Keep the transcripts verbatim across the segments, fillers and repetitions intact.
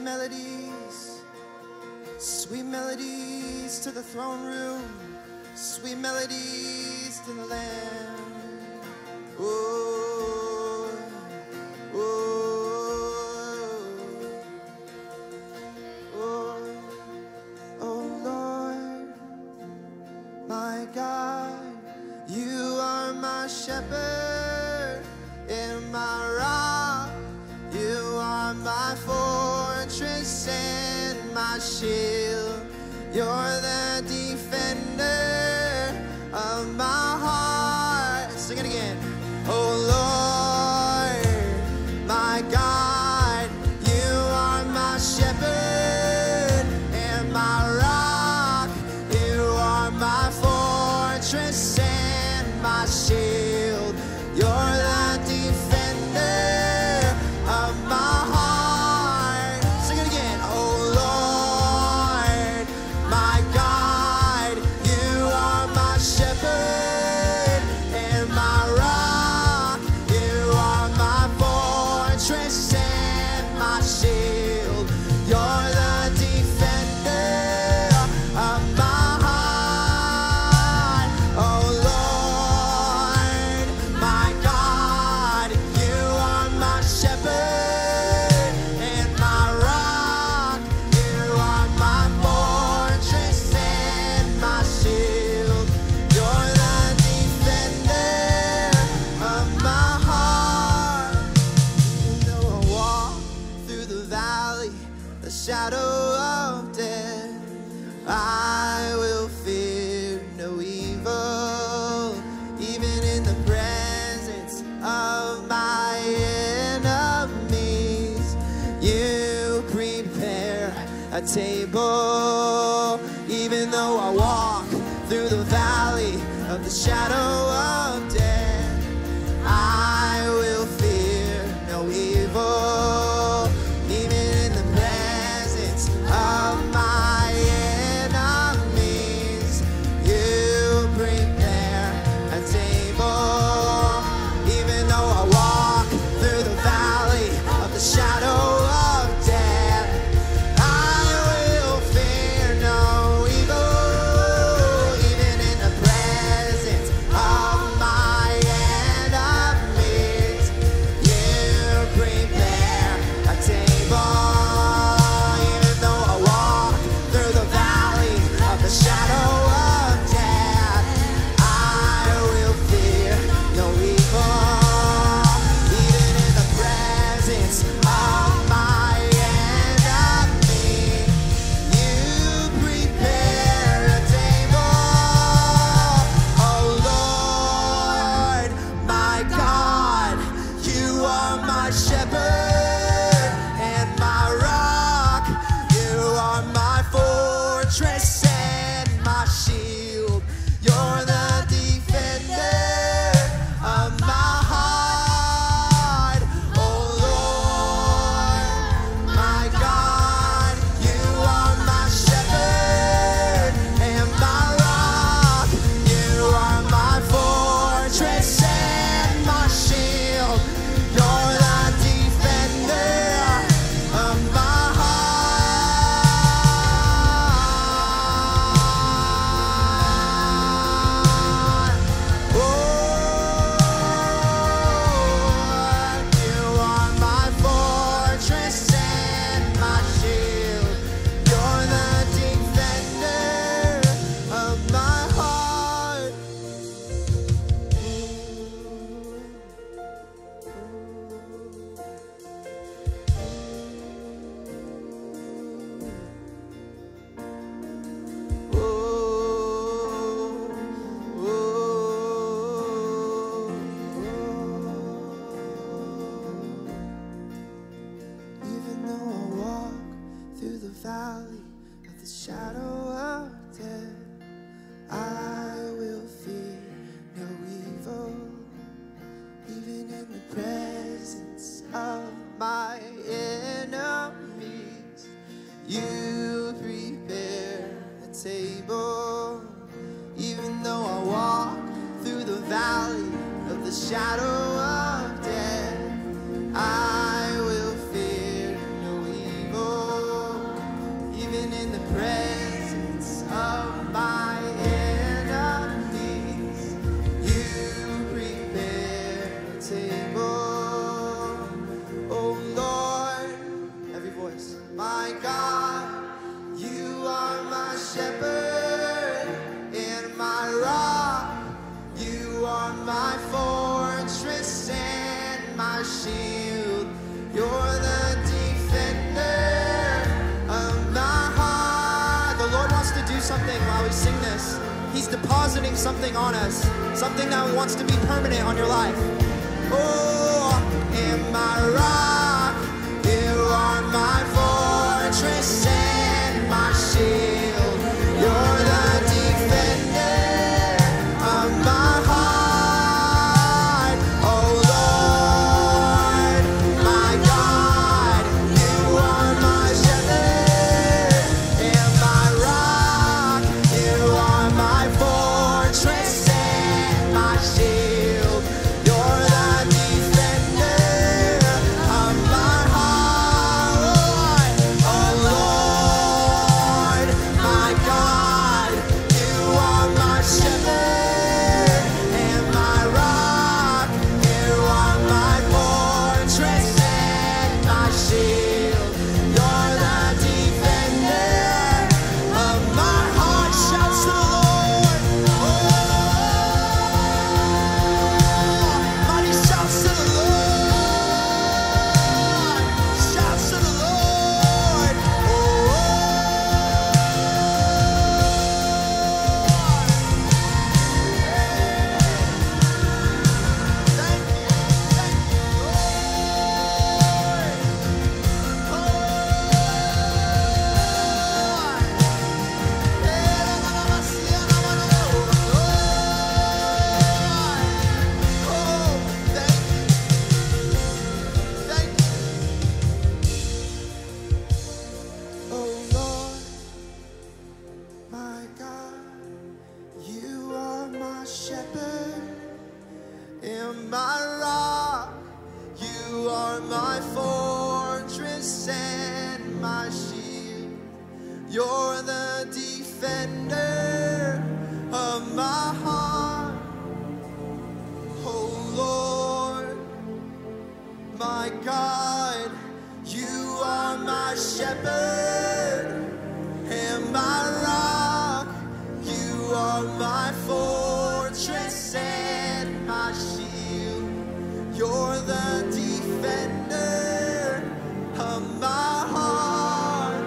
melodies, sweet melodies to the throne room, sweet melodies to the Lamb. Oh, oh, oh, oh Lord, my God, you are my shepherd and my rock. You are my fortress and my shield. You're the defender of my heart. Sing it again. Oh Lord, my God, you are my shepherd and my rock. You are my fortress and my shield. You're the defender of my heart. Sing it again. Oh Lord, my God, you are my shepherd and my rock. You are my fortress and my shield. You're the defender of my heart. Oh Lord, my God, you are my shepherd and my rock. You are my fortress and my shield. You're the defender of my heart. Even though I walk through the valley, the shadow of death, I will fear no evil. Even in the presence of my enemies, you prepare a table. Even though I walk through the valley of the shadow of death, I will fear no evil. Even in the presence of my enemies, you prepare a table. Even though I walk through the valley of the shadow of death, I will fear no evil. Even in the presence of my enemies, you prepare a table. Even though I walk through the valley of the shadow of death, I will fear no evil. Even in the presence of my enemy, you prepare a table. Oh Lord, my God, you are my shepherd and my rock. You are my fortress and my shield. You're the defender of my heart. Oh Lord, my God, you are my shepherd and my rock. You are my fortress and my shield. You're the defender of my heart. Oh, you are my fortress and my shield. You're the defender of my heart. Even though I walk through the valley of the shadow of death, I will fear no evil. Even in the presence of my enemies, you prepare a table. Even though I walk through the valley of the shadow of death, I will fear no evil. You're the defender of my heart. The Lord wants to do something while we sing this. He's depositing something on us, something that wants to be permanent on your life. Oh, in my rock, you are my fortress and my shield. You're the defender of my heart. Oh Lord, my God, you are my shepherd and my rock. You are my fortress and my shield. You're the defender of my heart. Oh Lord, my God, you are my shepherd and my rock. You are my fortress and my shield. You're the defender of my heart. Shouts to the Lord. Oh, mighty shouts to the Lord. Shouts to the Lord. Oh, thank you, thank you, Lord. Oh, oh, thank you, thank you. Oh Lord, my God, you are my shepherd and my rock. You are my fortress and my shield. You're the defender of my heart. Oh Lord, my God, you are my shepherd and my rock. You are my fortress and my shield. You're the defender of my heart.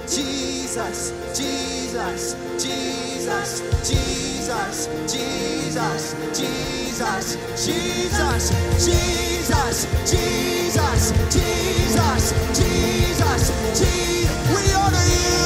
Jesus, Jesus, Jesus, Jesus, Jesus, Jesus, Jesus, Jesus, Jesus, Jesus, Jesus, Jesus. We honor you.